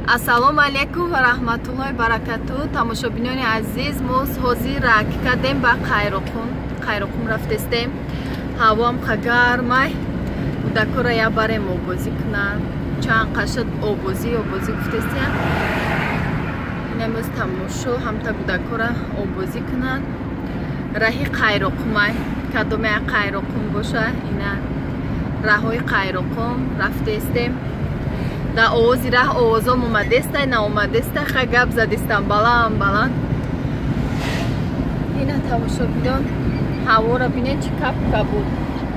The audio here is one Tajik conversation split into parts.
Ассалому алейкум ва раҳматуллоҳи баракатуҳ. Тамошобинони азиз, мо ҳозир рак кардем ба Қайроқум рафтестем. Ҳавоам гармай. Кӯдакора я барем обозӣ кунанд. Чанд қашад обозӣ гуфтестем. Инамоз тамошо ҳамта кӯдакора обозӣ кунанд. Раҳи Қайроқумай, кадоме Қайроқум боша, ина раҳои Қайроқум рафтестем. Да овози раҳ овозом омадестай, наомадестай, хай гап задестам баланд. Ина тамошобинон ҳавора бинед чи кап буд.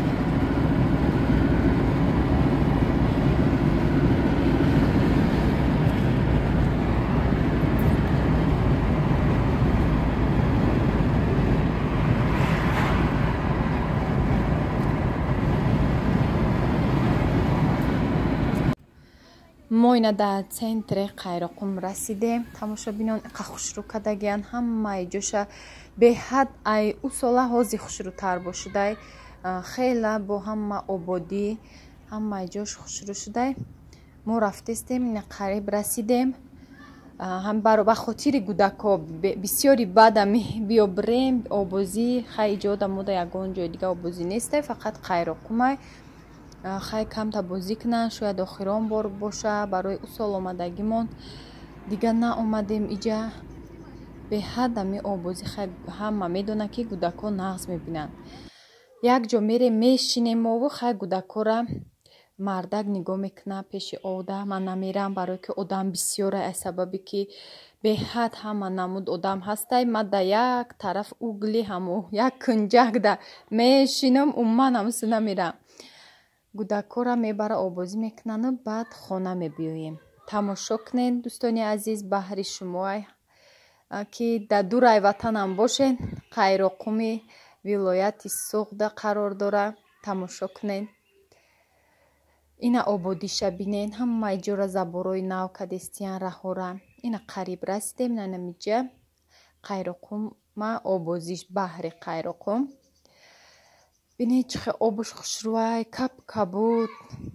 мо ина дар центри Қайроқум расидем. Тамошобинон иқа хушрӯ кардагиян, ҳамаи ҷоша беҳад ай ӯ сола ҳози хушрӯтар бошудай. Хела бо ҳама ободӣ ҳамаи ҷош хушрӯ шудай. Мо рафтестем, ина қариб расидем. Ба хотири кӯдако бисёри баъдами биёбирем обозӣ хай иҷода мода ягон ҷои дига обозӣ нестай, фақат Қайроқумай. Хай камта бозӣ кунанд, шояд охирон бор боша барои ӯ сол омадагимон. Дига наомадем иҷа. Беҳад ами обозӣ хай ҳама медонад ки кӯдакон нағз мебинанд. Як ҷо мерем мешинем мову хай кӯдакора мардак нигоҳ мекунад пеши одам. Ман намерам барое ки одам бисёра аз сабаби ки беҳад ҳама намуд одам ҳастай. Ман да як тараф угли ҳамо як кунҷак да мешинам, умман ҳамусу намерам. Кӯдакора мебара обозӣ мекунану баъд хона мебиёем. Тамошо кунед дӯстони азиз, баҳри шумоай ки дар дурай ватанам бошен. Қайроқуми вилояти Суғда қарор дорад. Тамошо кунед. Ина ободиша бинед, ҳамаи ҷора заборҳои нав кадестиян раҳора. Ина қариб расидем, намиҷа Қайроқума обозиш баҳри Қайроқум. Бинед чӣ хел обуш хушрӯай, кабуд.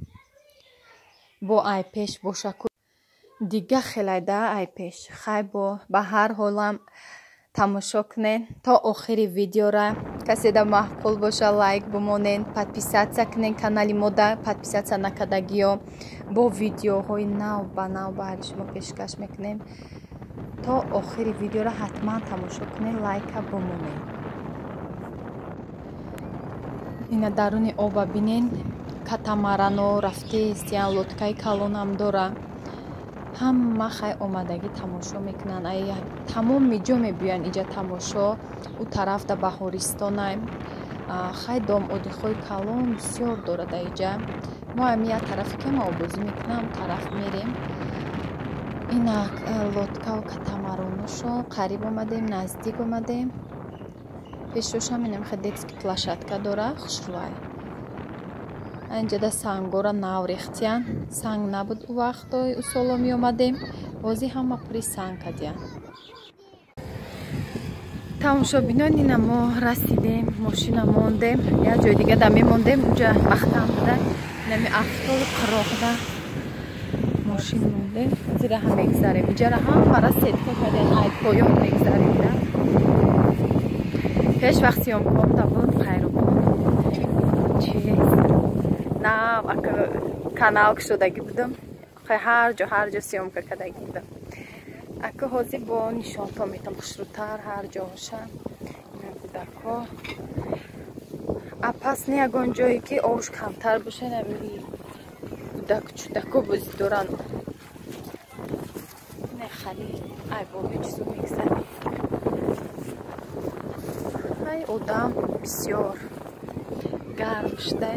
Бо ай пеш боша ку дига хелайда ай пеш. Хай ба ҳар ҳолам тамошо кунед то охири видеора. Каседа маъқул боша лайк бимонед, подписатсия кунед канали мода, подписатсия накардагиё бо видеоҳои нав ба нав баҳри шумо пешкаш мекунем. То охири видеора ҳатман тамошо кунед, лайка бимонед. Ина даруни оба бинен катамарано рафтест, ян лодкаи калонам дора. Ҳама хай омадагӣ тамошо мекунанд. Тамоми ҷо мебиёян иҷа тамошо. ӯ тараф да Баҳористонай. Хай дом одихои калон бисёр дора да иҷа. Мо ами як тарафи ки ма обозӣ мекунам тараф мерем. Ина лодкаву катамароношо қариб омадем, наздик омадем. Пешошам инам хе детски площадка дора, хушрӯай. Инҷада сангора нав рехтиян. Санг набуд ӯ вақтои ӯ соло меомадем. Ҳозир ҳама пури санг кардиян. Тамошобинон ина мо расидем, мошина мондем. Як ҷои дига да мемондем, уҷа вақтам буда. Инами автоби қироқда мошин мондем. Зира ҳам мегзарем. Иҷара ҳамара сетка кардем, ай поён мегзарем. Пеш вақт сиёмкорда буд Қайроқум. Нав канал кушодаги будам. Ҳар ҷо сиёмка кардаги будам. Ака ҳозир бо нишонто метам хушрӯтар ҳар ҷоша. Ина кӯдако. Пас не ягон ҷое ки овуш камтар боша, намери кӯдако бозӣ доранд. Ина хали ай бобе чизо мегзарем. Ай одам бисёр гарм шудай.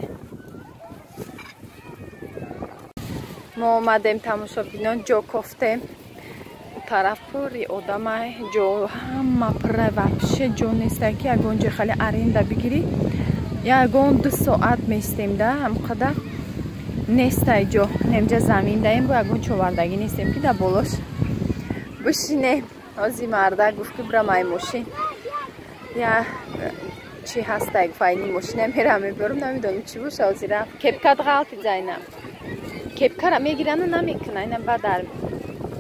мо омадем тамошобинон ҷо кофтем. Тараф пури одамай ҷо ҳама пурра вапше ҷо нестай ки ягон ҷо хали аренда бигирӣ. Ягон 2 соат меистем да ҳамқадар нестай ҷо. Немҷа замин даем бо ягон човардагӣ нестем ки да болош бишинем. Ҳозир мардак гуфт ки бирам ай мошин. Я чи ҳастай файни мошина мерам мебарам, намедонам чӣ боша. Ҳозир рафт. Кепкат ғалти Зайнаб. Кепкара мегирану намекуна, ина бадар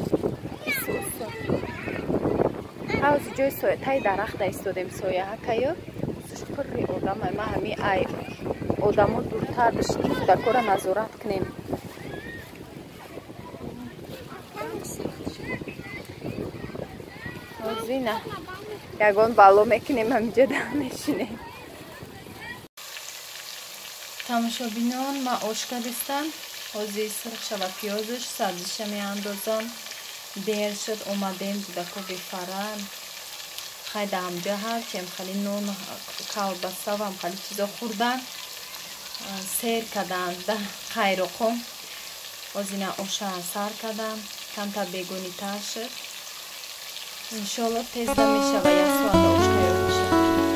ҳавз ҷои соятаи дарахт истодем сояҳакаю пурри одам ма ҳами ай одамо дуртар бишин кӯдакора назорат кунем. ҳозина ягон бало мекунем ҳамиҷа да мешинем. тамошобинон ма ошка дистам ҳозир сирхша ва пиёзш сабзиша меандозам. дер шуд омадем кӯдако бефаран хайда ҳамҷа ҳарчем хали нон калбаса ва хали чизо хӯрдан сер кадан да қайроқом озина оша сар кадам камтар бегонитар шуд. иншоалло тезда мешава як соата ошка ёд мешава.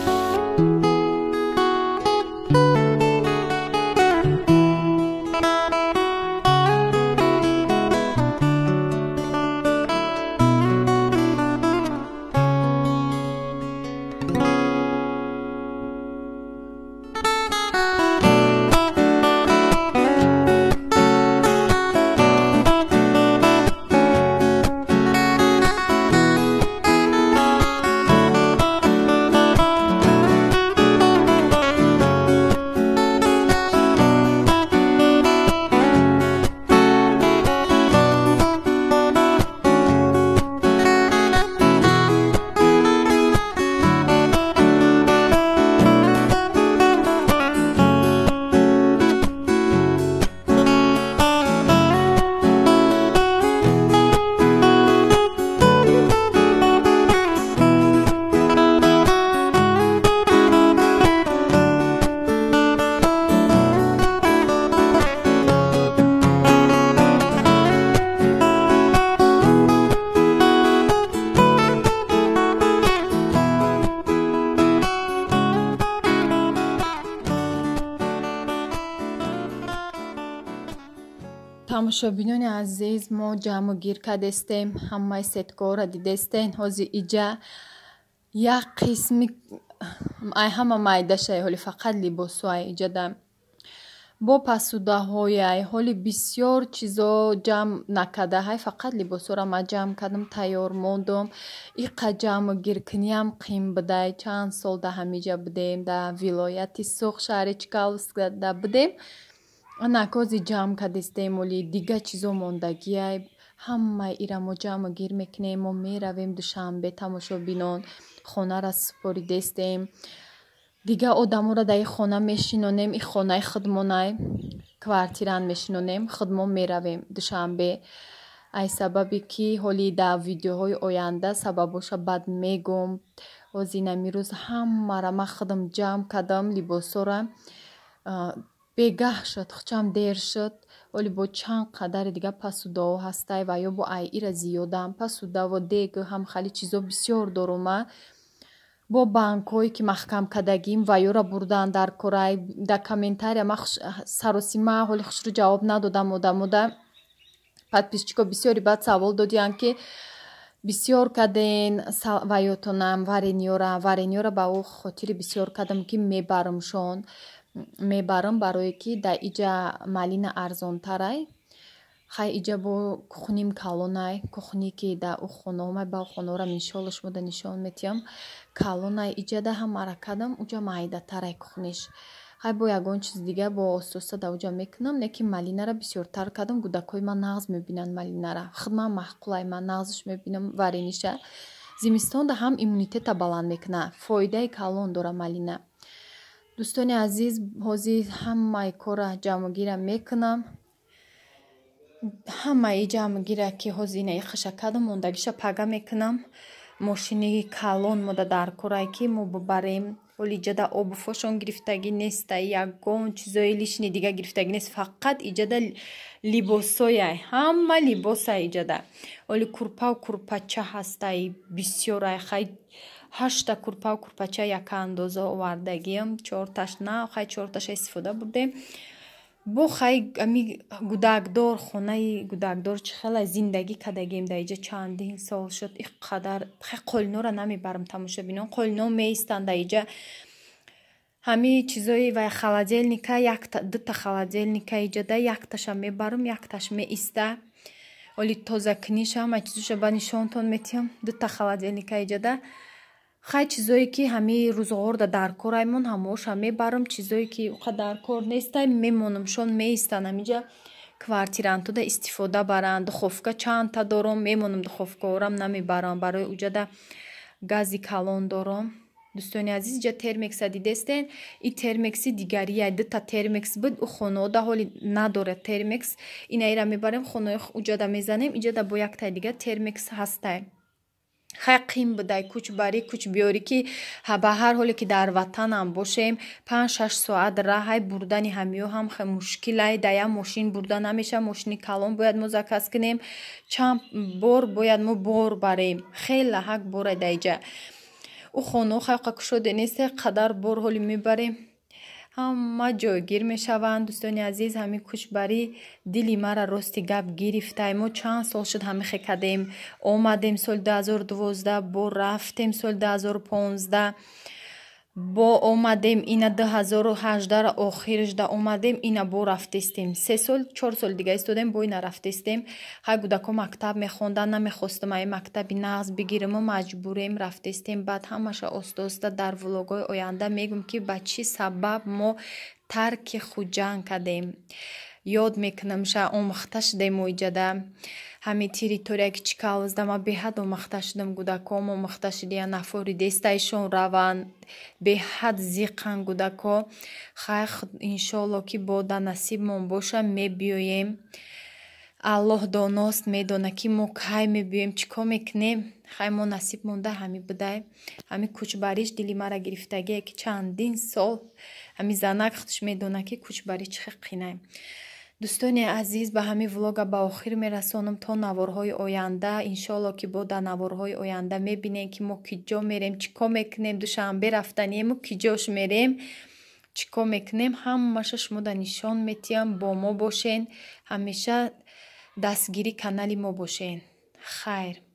тамошобинони азиз мо ҷамъу гир кардестем ҳамаи сеткора дидестен ҳозир иҷа як қисми ай ҳама майдашай ҳоли фақат либосуай иҷада бо пасудаҳояй ҳоли бисёр чизо ҷамъ накардаҳай фақат либосора ма ҷамъ кардам тайёр мондум иқа ҷамъу гиркуниям қим будай чанд сол да ҳамиҷа будем да вилояти сух шаҳри чкаловскда будем накози ҷамъ кардестем оли дига чизо мондагиай ҳамаи ира мо ҷамъу гир мекунем мо меравем душанбе тамошобинон хонара супоридестем дига одамора дар ин хона мешинонем ин хонаи худмонай квартиран мешинонем худмон меравем душанбе ай сабаби ки ҳоли дар видеоҳои оянда сабабоша баъд мегум ҳозир намирӯз ҳамара ма худам ҷамъ кардам либосора бегаҳ шуд хучам дер шуд оли бо чанд қадари дига пасудаҳо ҳастай ва ё бо ай ира зиёдам пасудаву дегу ҳам хали чизо бисёр дорома бо банкҳое ки маҳкам кардагим ва ёра бурдан дар корай дар комментария ма саросима ҳоли хушрӯ ҷавоб надодам одамода подписчико бисёри баъд савол додиянд ки бисёр карден ваётонам варениёра ба ӯ хотири бисёр кардам ки мебарамшон мебарам барое ки дар иҷа малина арзонтарай хай иҷа бо кухним калонай кухни ки дар ӯ хонаомай ба хонаора иншоалло шумо да нишон метиҳам калонай иҷада ҳамара кардам уҷа майдатарай кухниш хай бо ягон чиз дига бо ососа да уҷа мекунам лекин малинара бисёртар кардам кӯдакои ман нағз мебинанд малинара худман маҳқулай ман нағзш мебинам варениша зимистонда ҳам иммунитета баланд мекунад фоидаи калон дора малина. дӯстони азиз ҳозир ҳамаи кора ҷамъугира мекунам ҳамаи ҷамъугира ки ҳозир ина ихша кардам мондагиша пага мекунам мошини калон мода дар корай ки мо бубарем ҳоли иҷада обуфошон гирифтагӣ неста ягон чизои лишни дига гирифтагӣ нест фақат иҷада либосояй ҳама либосай иҷада ҳоли курпаву курпача ҳастай бисёрай хай 8 курпаву курпача яка андоза овардагиам 4таш на хай 4таша истифода бурдем бо хай ами гӯдакдор хонаи гӯдакдор чӣ хела зиндагӣ кардагем дар иҷа чандин сол шуд иққадар хай қолинора намебарам тамошобинон қолино меистанд дар иҷа ҳами чизои ва холодильника дута холодильника иҷада якташа мебарам якташ меиста оли тоза книша ҳама чизоша ба нишонтон метиҳам. Дута холодильника иҷада хай чизое ки ҳамаи рӯзғорда дар кораймон ҳамоша мебарам. Чизое ки уқа дар кор нестай мемонам шон меистан ҳамиҷа квартирантуда истифода баранд. Духовка чандта дорам мемонам духовкаорам намебарам барои уҷада гази калон дорам. Дӯстони азиз ҷа термекса дидестен и термекси дигария дута термекс буд у хонаода ҳоли надорад термекс инаира мебарем хонаи уҷада мезанем иҷада бо яктай дига термекс ҳастай хай қим будай кӯчбарӣ кӯчбиёрӣ ки ба ҳар ҳоле ки дар ватанам бошем 5-6 соат раҳай бурдани ҳамиё ҳам хе мушкилай дая мошин бурда намеша мошини калон бояд мо заказ кунем чанд бор бояд мо бор барем хела ҳак бора даиҷа у хоно хайқа кушоде несте қадар бор ҳоли мебарем ҳама ҷойгир мешаванд. Дӯстони азиз ҳами кӯчбарӣ дили мара рости гап гирифтай. Мо чанд сол шуд ҳамихе кадем омадем соли 2012 бо рафтем соли 2015 бо омадем ина 2018 ра охирашда омадем ина бо рафтестем 3 сол 4 сол дига истодем бо ина рафтестем ҳай кӯдако мактаб мехондан намехостам ай мактаби нағз бигирам маҷбурем рафтестем баъд ҳамаша оста дар влогҳои оянда мегӯм ки ба чӣ сабаб мо тарки хуҷанд кадем ёд мекунам ша омӯхта шудем мо иҷада ҳами территория ки чикалзда ма беҳад омӯхта шудам кӯдаком омӯхта шудия нафори дестаишон раванд беҳад зиқан кӯдако хай иншолло ки бода насибмон боша мебиёем аллоҳ доност медона ки мо кай мебиёем чӣ кор мекунем хай мо насиб монда ҳами будай ҳами кӯчбариш дили мара гирифтагие ки чандин сол ҳами занак худш медона ки кӯчбарӣ чӣ хел қинай. Дӯстони азиз ба ҳами влога ба охир мерасонам то наворҳои оянда иншолло ки бо дар наворҳои оянда мебинем ки мо киҷо мерем чӣ кор мекунем душанбе рафтаниему киҷош мерем чӣ кор мекунем ҳамаша шумо да нишон метиҳам бо мо бошен ҳамеша дастгири канали мо бошен хайр.